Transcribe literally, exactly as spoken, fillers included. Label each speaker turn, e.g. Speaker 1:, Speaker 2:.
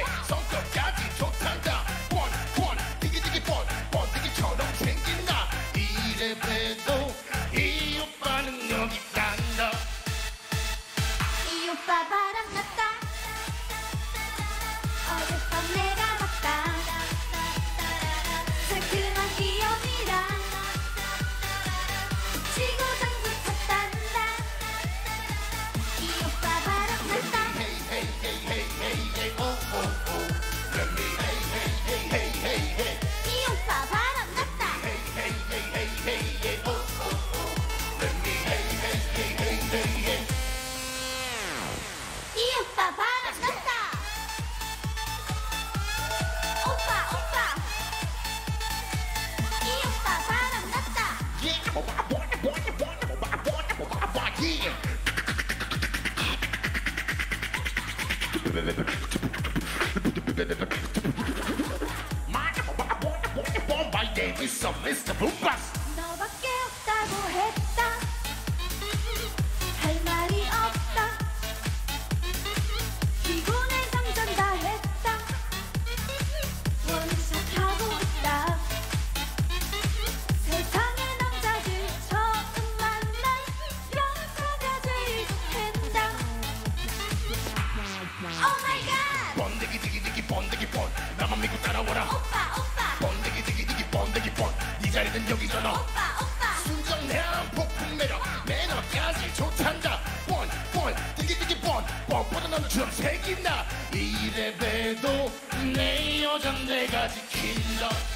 Speaker 1: 예 성격까지 좋단다 뻔뻔 디기디기 뻔뻔 디기처럼 생긴다 이래봬도 이 오빠 능력이 난다
Speaker 2: 이 오빠 바람났다 어젯밤 내가 봤다 상큼한 기억이랑 치고 당구 쳤단다 이 오빠 바람났다
Speaker 1: Hey hey hey hey hey hey oh oh oh Let me hey hey hey hey hey hey
Speaker 2: 이 오빠 바람났다
Speaker 1: Hey hey hey hey hey hey oh oh oh Let me hey hey hey hey hey hey
Speaker 2: 이 오빠 바람났다 오빠 오빠 이 오빠 바람났다
Speaker 1: Yeah I'm a boy boy boy boy boy boy boy yeah My name is 미스터 Boombass
Speaker 2: 너밖에 없다고 했다 할 말이 없다 기분에 장전 다 했다 원샷하고 있다 세상의 남자들 처음 만난 여자가 제일 좋겠다 Oh my god
Speaker 1: 번데기 디기 디기 번데기 번 나만 믿고 따라와라
Speaker 2: 오빠 오빠
Speaker 1: 번데기 디기 디기 번데기 번네 자리는 여기잖아
Speaker 2: 오빠 오빠
Speaker 1: 순정한 폭풍 매력 매너까지 좋단다 뻔뻔 디기 디기 뻔 뻔뻔한 남처럼 생긴다 이래봬도 내 여잔 내가 지킨다